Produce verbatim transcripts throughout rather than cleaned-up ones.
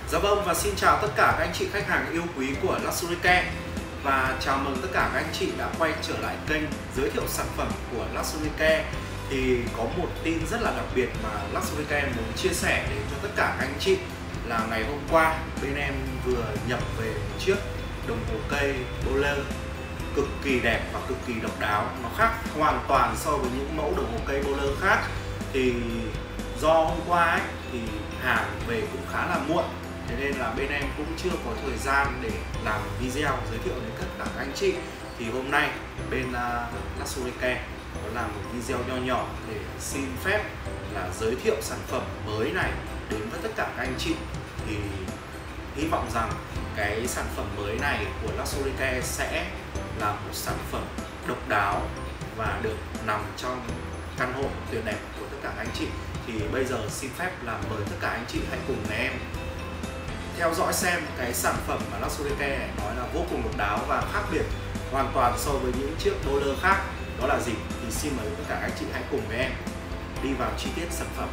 Dạ vâng, và xin chào tất cả các anh chị khách hàng yêu quý của Luxury Care. Và chào mừng tất cả các anh chị đã quay trở lại kênh giới thiệu sản phẩm của Luxury Care. Thì có một tin rất là đặc biệt mà Luxury Care muốn chia sẻ đến cho tất cả các anh chị là ngày hôm qua bên em vừa nhập về một chiếc đồng hồ cây Rolex cực kỳ đẹp và cực kỳ độc đáo. Nó khác hoàn toàn so với những mẫu đồng hồ cây Rolex khác. Thì do hôm qua ấy, thì hàng về cũng khá là muộn, thế nên là bên em cũng chưa có thời gian để làm video giới thiệu đến tất cả các anh chị. Thì hôm nay bên uh, Luxury Care có làm một video nho nhỏ để xin phép là giới thiệu sản phẩm mới này đến với tất cả các anh chị. Thì hy vọng rằng cái sản phẩm mới này của Luxury Care sẽ là một sản phẩm độc đáo và được nằm trong căn hộ tuyệt đẹp của tất cả các anh chị. Thì bây giờ xin phép là mời tất cả anh chị hãy cùng với em theo dõi xem cái sản phẩm mà Luxury Care này nói là vô cùng độc đáo và khác biệt hoàn toàn so với những chiếc Rolex khác đó là gì. Thì xin mời tất cả các anh chị hãy cùng với em đi vào chi tiết sản phẩm.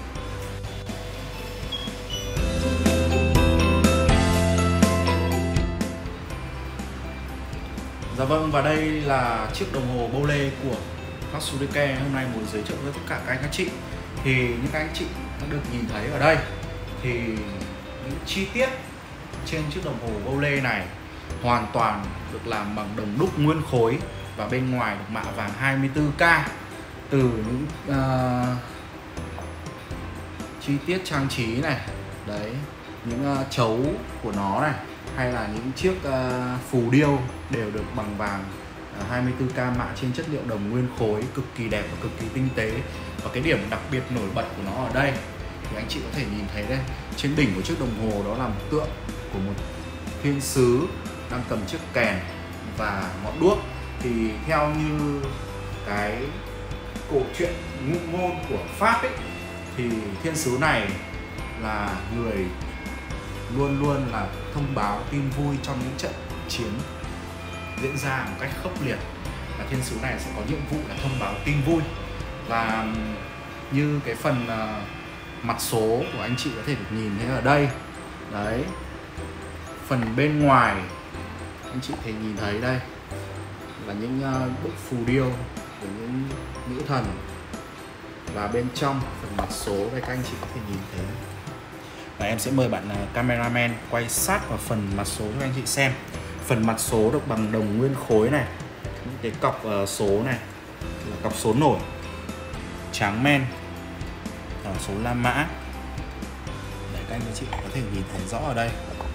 Dạ vâng, và đây là chiếc đồng hồ Rolex của Luxury Care hôm nay muốn giới thiệu với tất cả các anh chị. Thì những các anh chị đã được nhìn thấy ở đây thì những chi tiết trên chiếc đồng hồ Rolex này hoàn toàn được làm bằng đồng đúc nguyên khối và bên ngoài được mạ vàng hai mươi tư K. Từ những uh, chi tiết trang trí này, đấy, những uh, chấu của nó này, hay là những chiếc uh, phù điêu đều được bằng vàng uh, hai mươi tư K mạ trên chất liệu đồng nguyên khối, cực kỳ đẹp và cực kỳ tinh tế. Và cái điểm đặc biệt nổi bật của nó ở đây thì anh chị có thể nhìn thấy đây, trên đỉnh của chiếc đồng hồ đó là một tượng của một thiên sứ đang cầm chiếc kèn và ngọn đuốc. Thì theo như cái cổ truyện ngụ ngôn của Pháp ấy, thì thiên sứ này là người luôn luôn là thông báo tin vui trong những trận chiến diễn ra một cách khốc liệt. Và thiên sứ này sẽ có nhiệm vụ là thông báo tin vui. Và như cái phần uh, mặt số của anh chị có thể được nhìn thấy ở đây, đấy, phần bên ngoài anh chị thể nhìn thấy đây là những uh, bức phù điêu của những nữ thần, và bên trong phần mặt số đây các anh chị có thể nhìn thấy. Và em sẽ mời bạn uh, cameraman quay sát vào phần mặt số cho anh chị xem. Phần mặt số được bằng đồng nguyên khối này, những cái cọc uh, số này là cọc số nổi, tráng men, số la mã. Đấy, các anh chị có thể nhìn thấy rõ ở đây.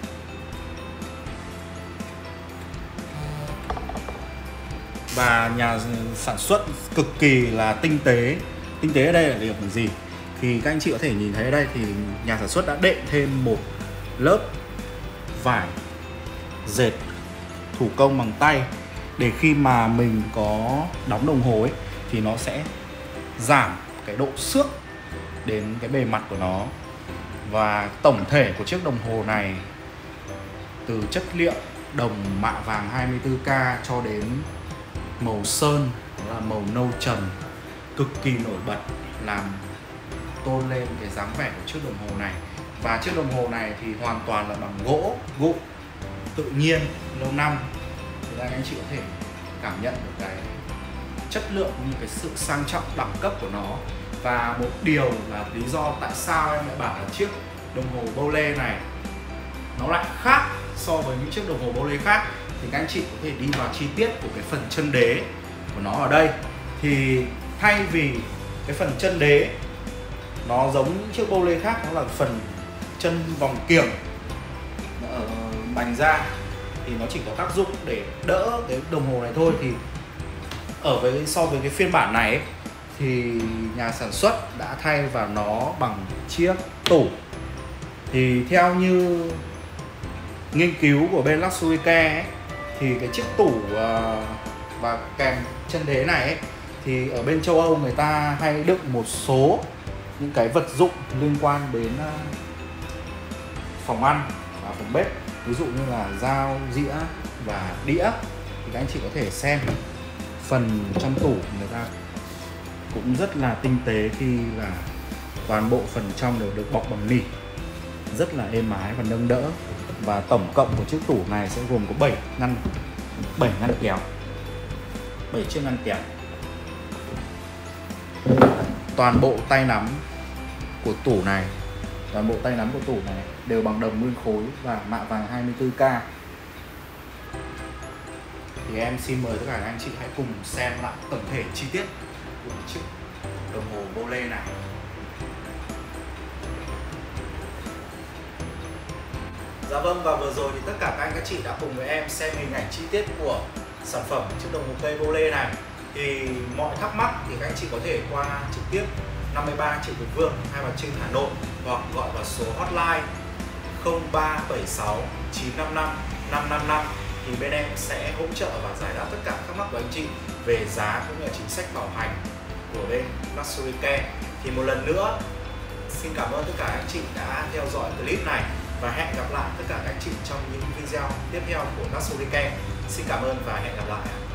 Và nhà sản xuất cực kỳ là tinh tế. Tinh tế ở đây là điểm gì? Thì các anh chị có thể nhìn thấy ở đây thì nhà sản xuất đã đệm thêm một lớp vải dệt thủ công bằng tay, để khi mà mình có đóng đồng hồ ấy thì nó sẽ giảm cái độ xước đến cái bề mặt của nó. Và tổng thể của chiếc đồng hồ này từ chất liệu đồng mạ vàng hai mươi tư K cho đến màu sơn là màu nâu trầm cực kỳ nổi bật, làm tôn lên cái dáng vẻ của chiếc đồng hồ này. Và chiếc đồng hồ này thì hoàn toàn là bằng gỗ gụ tự nhiên lâu năm. Thì đây anh chị có thể cảm nhận được cái chất lượng như cái sự sang trọng đẳng cấp của nó. Và một điều là lý do tại sao em lại bảo là chiếc đồng hồ Rolex này nó lại khác so với những chiếc đồng hồ Rolex khác, thì các anh chị có thể đi vào chi tiết của cái phần chân đế của nó ở đây. Thì thay vì cái phần chân đế nó giống những chiếc Rolex khác, nó là phần chân vòng kiềng ở bành ra, thì nó chỉ có tác dụng để đỡ cái đồng hồ này thôi. Thì ở với so với cái phiên bản này ấy, thì nhà sản xuất đã thay vào nó bằng chiếc tủ. Thì theo như nghiên cứu của bên Luxury Care ấy, thì cái chiếc tủ uh, và kèm chân đế này ấy, thì ở bên châu Âu người ta hay đựng một số những cái vật dụng liên quan đến uh, phòng ăn và phòng bếp, ví dụ như là dao, dĩa và đĩa. Thì các anh chị có thể xem phần trong tủ người ta cũng rất là tinh tế, khi là toàn bộ phần trong đều được bọc bằng nỉ. rất là êm ái và nâng đỡ. Và tổng cộng của chiếc tủ này sẽ gồm có bảy ngăn bảy ngăn kéo, bảy chiếc ngăn kéo. Toàn bộ tay nắm của tủ này, toàn bộ tay nắm của tủ này đều bằng đồng nguyên khối và mạ vàng hai mươi tư K. Thì em xin mời tất cả các anh chị hãy cùng xem lại tổng thể chi tiết của chiếc đồng hồ Bollé này. Dạ vâng, và vừa rồi thì tất cả các anh các chị đã cùng với em xem hình ảnh chi tiết của sản phẩm chiếc đồng hồ cây Bollé này. Thì mọi thắc mắc thì các anh chị có thể qua trực tiếp năm mươi ba Triệu Việt Vương hay là trên Hà Nội, hoặc gọi vào số hotline không ba bảy sáu chín năm năm năm năm năm, thì bên em sẽ hỗ trợ và giải đáp tất cả các thắc mắc của anh chị về giá cũng như là chính sách bảo hành của bên Luxury Care. Thì một lần nữa xin cảm ơn tất cả anh chị đã theo dõi clip này và hẹn gặp lại tất cả các anh chị trong những video tiếp theo của Luxury Care. Xin cảm ơn và hẹn gặp lại.